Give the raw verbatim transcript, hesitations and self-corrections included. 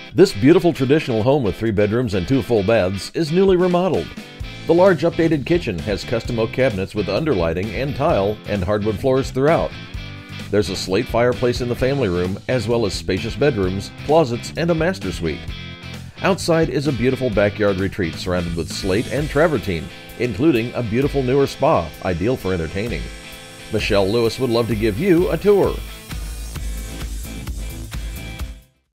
This beautiful traditional home with three bedrooms and two full baths is newly remodeled. The large updated kitchen has custom oak cabinets with underlighting and tile and hardwood floors throughout. There's a slate fireplace in the family room, as well as spacious bedrooms, closets, and a master suite. Outside is a beautiful backyard retreat surrounded with slate and travertine, including a beautiful newer spa, ideal for entertaining. Michelle Lewis would love to give you a tour.